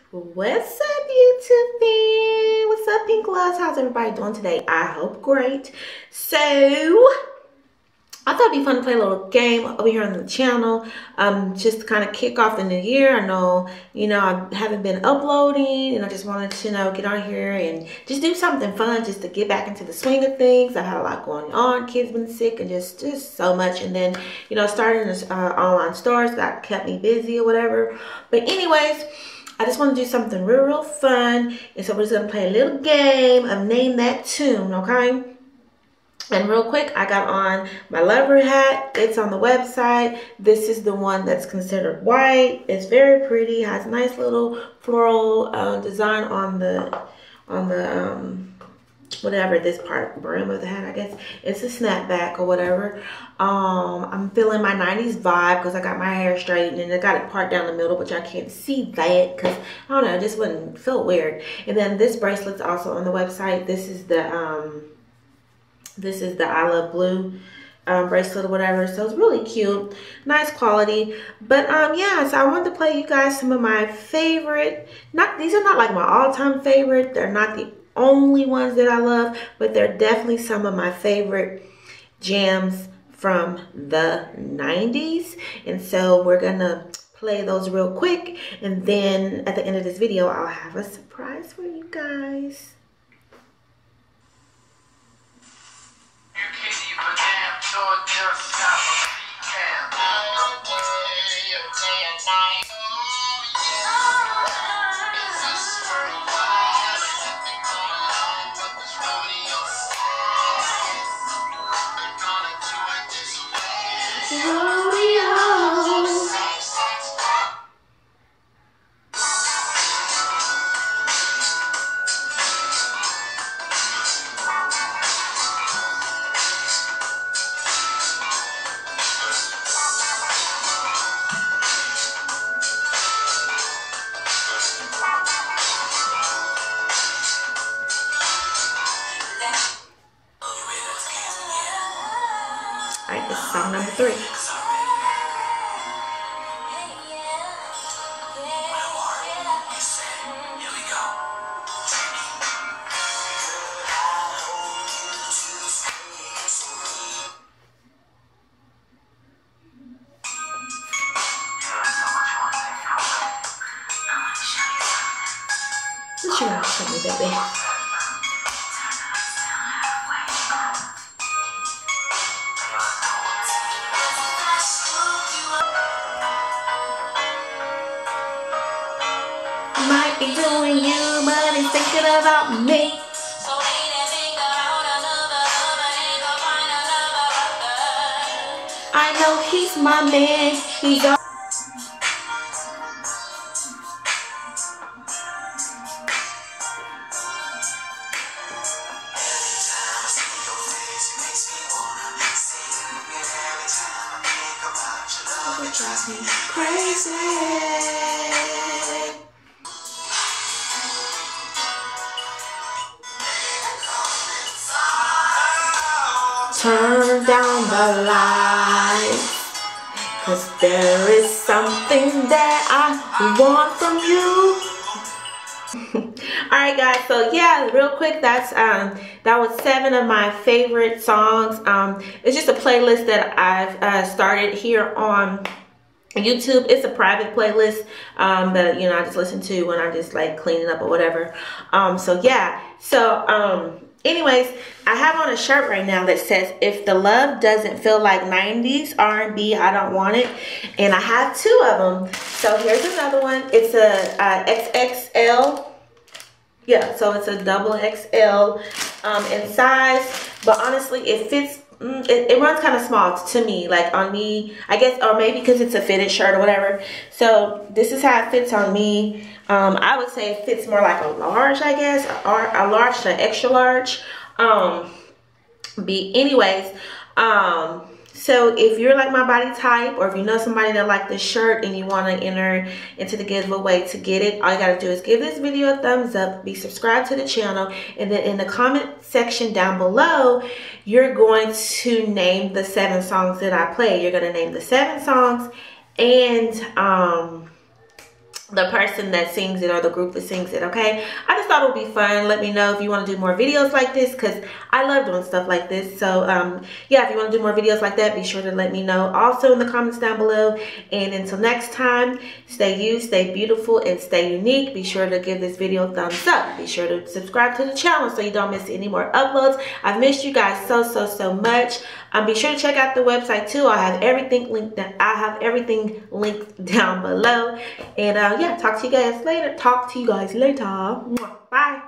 What's up, YouTube fan? What's up, Pink Loves? How's everybody doing today? I hope great. So, I thought it'd be fun to play a little game over here on the channel, just to kind of kick off the new year. I know, I haven't been uploading, and I just wanted to, get on here and just do something fun, just to get back into the swing of things. I had a lot going on. Kids been sick, and just so much. And then, starting this online stores that kept me busy or whatever. But anyways, I just want to do something real fun, and so we're just gonna play a little game of Name That Tune, okay? And real quick, I got on my lover hat. It's on the website. This is the one that's considered white. It's very pretty. Has a nice little floral design on the whatever this part, brim of the hat, I guess. It's a snapback or whatever. I'm feeling my 90s vibe because I got my hair straightened and I got it part down the middle, but y'all can't see that because, I don't know, it just wouldn't feel weird. And then this bracelet's also on the website. This is the I Love Blue bracelet or whatever. So it's really cute, nice quality. But yeah, so I wanted to play you guys some of my favorite, these are not like my all-time favorite. They're not the only ones that I love, but they're definitely some of my favorite jams from the 90s. And so we're gonna play those real quick, and then at the end of this video I'll have a surprise for you guys. Alright, this is song number 3. What you want to show me, baby? Might be doing you, but he's thinking about me. I know he's my man. He's all drives me crazy. Turn down the lights, 'cause there is something that I want from you. Alright guys, so yeah, real quick, that was 7 of my favorite songs. It's just a playlist that I've started here on YouTube. It's a private playlist that I just listen to when I'm just like cleaning up or whatever. So yeah, so anyways, I have on a shirt right now that says, "If the love doesn't feel like 90s R&B, I don't want it." And I have 2 of them. So here's another one. It's a XXL. Yeah, so it's a double XL in size. But honestly, it fits. It runs kind of small to me, like on me, I guess, or maybe because it's a fitted shirt or whatever. So this is how it fits on me. I would say it fits more like a large, I guess, or a large to extra large. Anyways, so if you're like my body type, or if you know somebody that like this shirt and you want to enter into the giveaway to get it, all you gotta do is give this video a thumbs up, be subscribed to the channel, and then in the comment section down below, you're going to name the 7 songs that I play. You're gonna name the 7 songs and the person that sings it or the group that sings it. Okay, I just thought it would be fun. Let me know if you want to do more videos like this, because I love doing stuff like this. So yeah, if you want to do more videos like that, be sure to let me know also in the comments down below. And until next time, stay you, stay beautiful, and stay unique. Be sure to give this video a thumbs up. Be sure to subscribe to the channel so you don't miss any more uploads. I've missed you guys so much. Be sure to check out the website too. I have everything linked down below. And yeah, talk to you guys later. Bye.